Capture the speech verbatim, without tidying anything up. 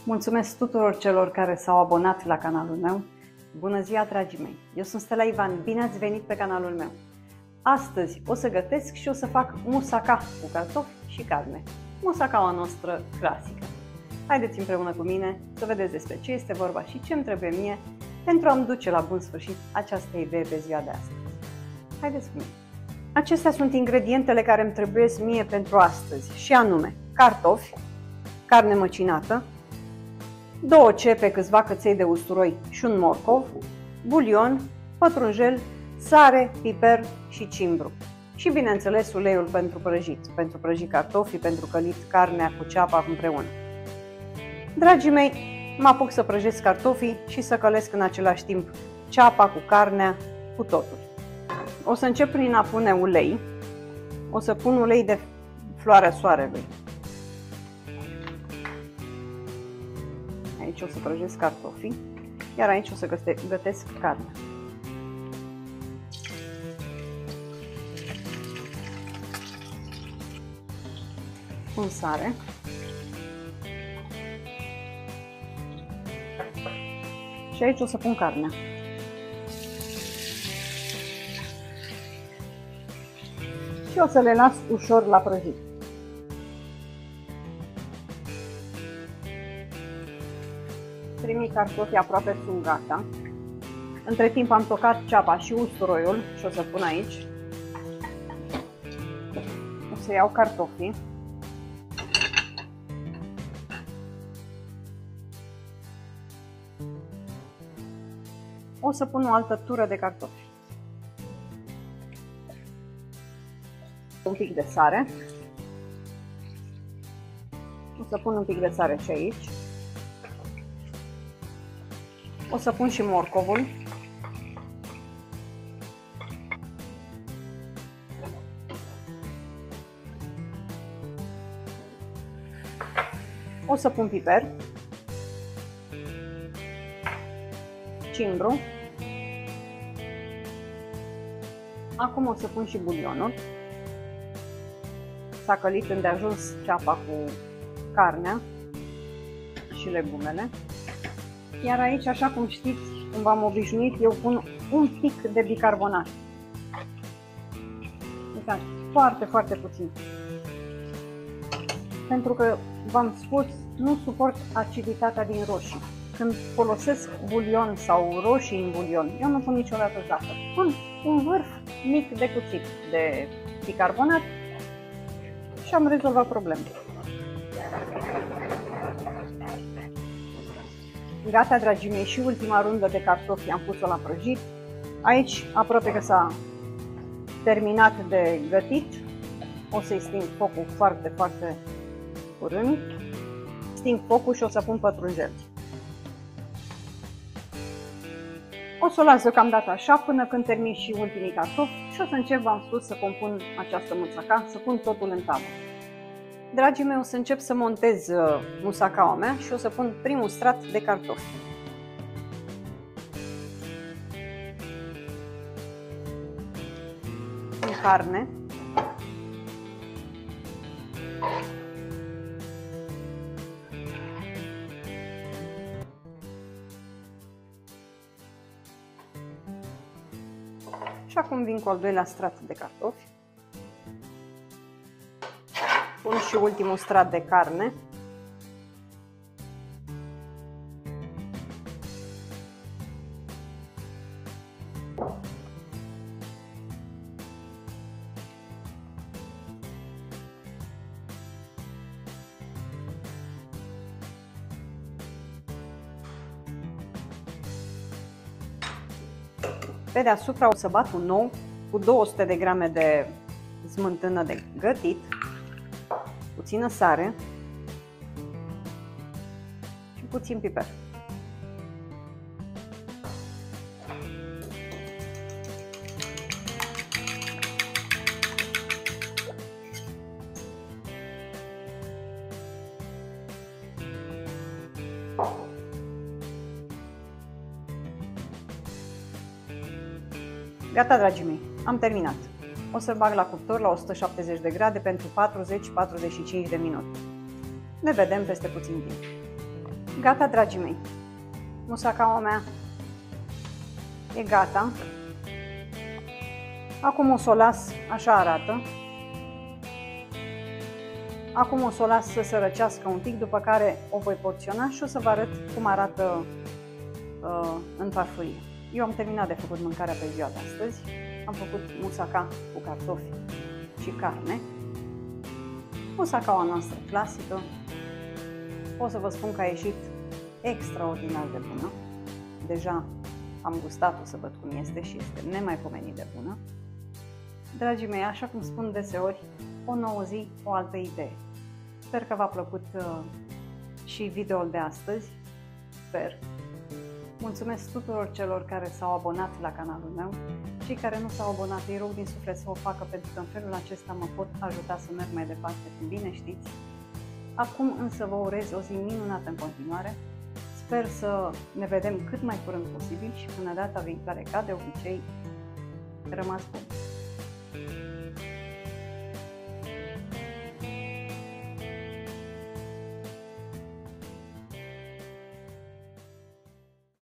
Mulțumesc tuturor celor care s-au abonat la canalul meu. Bună ziua, dragii mei! Eu sunt Stella Ivan, bine ați venit pe canalul meu! Astăzi o să gătesc și o să fac musaca cu cartofi și carne. Musacaua noastră clasică. Haideți împreună cu mine să vedeți despre ce este vorba și ce îmi trebuie mie pentru a-mi duce la bun sfârșit această idee pe ziua de astăzi. Haideți cu mine! Acestea sunt ingredientele care îmi trebuie mie pentru astăzi și anume cartofi, carne măcinată, două cepe, câțiva căței de usturoi și un morcov, bulion, pătrunjel, sare, piper și cimbru. Și bineînțeles uleiul pentru prăjit, pentru prăjit cartofii, pentru călit carnea cu ceapa împreună. Dragii mei, mă apuc să prăjesc cartofii și să călesc în același timp ceapa cu carnea, cu totul. O să încep prin a pune ulei. O să pun ulei de floarea soarelui. Aici o să prăjesc cartofii, iar aici o să gătesc carnea. Pun sare. Și aici o să pun carnea. Și o să le las ușor la prăjit. Primii cartofi aproape sunt gata. Între timp am tocat ceapa și usturoiul și o să pun aici. O să iau cartofii. O să pun o altă tură de cartofi. Un pic de sare. O să pun un pic de sare și aici. O să pun și morcovul. O să pun piper, cimbru. Acum o să pun și bulionul. S-a călit îndeajuns ceapa cu carnea și legumele. Iar aici, așa cum știți, cum v-am obișnuit, eu pun un pic de bicarbonat. Uitați, foarte, foarte puțin. Pentru că, v-am spus, nu suport aciditatea din roșii. Când folosesc bulion sau roșii în bulion, eu nu pun niciodată zahăr. Pun un vârf mic de cuțit de bicarbonat și am rezolvat problema. Gata, dragii mei, și ultima rundă de cartofi am pus-o la prăjit. Aici, aproape că s-a terminat de gătit. O să-i sting focul foarte, foarte curând. Sting focul și o să pun pătrunjel. O să o las deocamdată așa până când termin și ultimii cartofi și o să încep, v-am spus, să compun această musaca, să pun totul în tavă. Dragii mei, o să încep să montez musacaua mea și o să pun primul strat de cartofi. Pun carne. Și acum vin cu al doilea strat de cartofi. Pun și ultimul strat de carne. Pe deasupra o să bat un ou cu două sute de grame de smântână de gătit, puțină sare și puțin piper. Gata, dragii mei, am terminat. O să-l bag la cuptor la o sută șaptezeci de grade pentru patruzeci patruzeci și cinci de minute. Ne vedem peste puțin timp. Gata, dragii mei, musacaua mea e gata. Acum o să o las, așa arată. Acum o să o las să se răcească un pic, după care o voi porționa și o să vă arăt cum arată uh, în farfurie. Eu am terminat de făcut mâncarea pe ziua de astăzi. Am făcut musaca cu cartofi și carne. Musacaua noastră clasică. Pot să vă spun că a ieșit extraordinar de bună. Deja am gustat-o să văd cum este și este nemaipomenit de bună. Dragii mei, așa cum spun deseori, o nouă zi, o altă idee. Sper că v-a plăcut uh, și videoul de astăzi. Sper. Mulțumesc tuturor celor care s-au abonat la canalul meu. Cei care nu s-au abonat, îi rog din suflet să o facă, pentru că în felul acesta mă pot ajuta să merg mai departe, cum bine știți. Acum însă vă urez o zi minunată în continuare. Sper să ne vedem cât mai curând posibil și până data viitoare, ca de obicei, rămas bun!